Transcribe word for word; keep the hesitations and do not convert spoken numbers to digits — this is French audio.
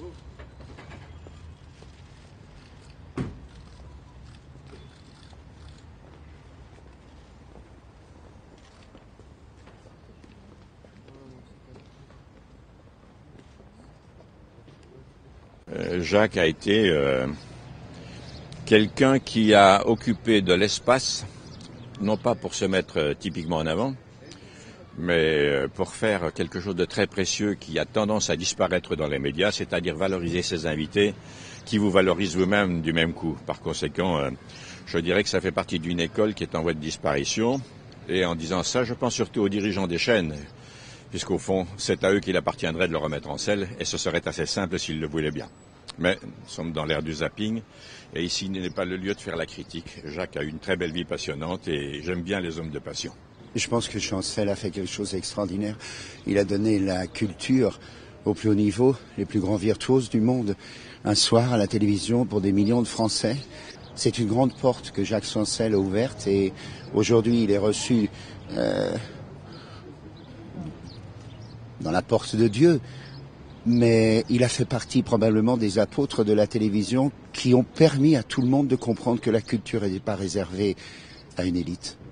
Jacques a été euh, quelqu'un qui a occupé de l'espace, non pas pour se mettre euh, typiquement en avant, mais pour faire quelque chose de très précieux qui a tendance à disparaître dans les médias, c'est-à-dire valoriser ses invités qui vous valorisent vous-même du même coup. Par conséquent, euh, je dirais que ça fait partie d'une école qui est en voie de disparition. Et en disant ça, je pense surtout aux dirigeants des chaînes, puisqu'au fond, c'est à eux qu'il appartiendrait de le remettre en selle, et ce serait assez simple s'ils le voulaient bien. Mais nous sommes dans l'ère du zapping, et ici n'est pas le lieu de faire la critique. Jacques a eu une très belle vie passionnante, et j'aime bien les hommes de passion. Je pense que Chancel a fait quelque chose d'extraordinaire. Il a donné la culture au plus haut niveau, les plus grands virtuoses du monde, un soir à la télévision pour des millions de Français. C'est une grande porte que Jacques Chancel a ouverte, et aujourd'hui il est reçu euh, dans la porte de Dieu. Mais il a fait partie probablement des apôtres de la télévision qui ont permis à tout le monde de comprendre que la culture n'était pas réservée à une élite.